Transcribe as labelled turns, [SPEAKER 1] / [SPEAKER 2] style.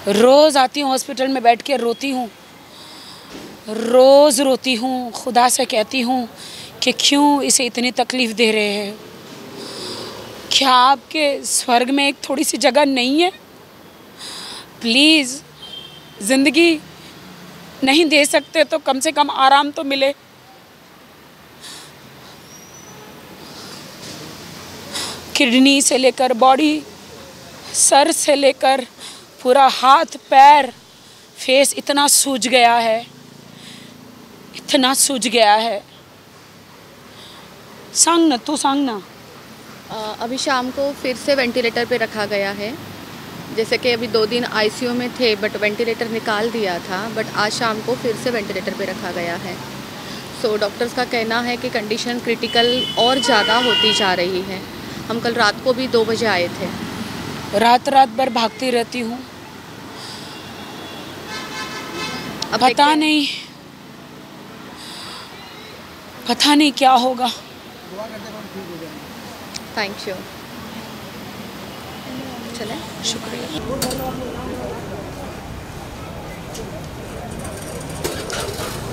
[SPEAKER 1] रोज़ आती हूँ हॉस्पिटल में बैठ के रोती हूँ, रोज़ रोती हूँ, खुदा से कहती हूँ कि क्यों इसे इतनी तकलीफ़ दे रहे हैं। क्या आपके स्वर्ग में एक थोड़ी सी जगह नहीं है? प्लीज़, ज़िंदगी नहीं दे सकते तो कम से कम आराम तो मिले। किडनी से लेकर बॉडी, सर से लेकर पूरा हाथ पैर फेस इतना सूज गया है, इतना सूज गया है। सांग ना, तू सांग ना।
[SPEAKER 2] अभी शाम को फिर से वेंटिलेटर पे रखा गया है। जैसे कि अभी 2 दिन आईसीयू में थे बट वेंटिलेटर निकाल दिया था, बट आज शाम को फिर से वेंटिलेटर पे रखा गया है। सो डॉक्टर्स का कहना है कि कंडीशन क्रिटिकल और ज़्यादा होती जा रही है। हम कल रात को भी 2 बजे आए थे।
[SPEAKER 1] रात रात भर भागती रहती हूँ, पता नहीं क्या होगा।
[SPEAKER 2] Thank you. चलें,
[SPEAKER 1] शुक्रिया।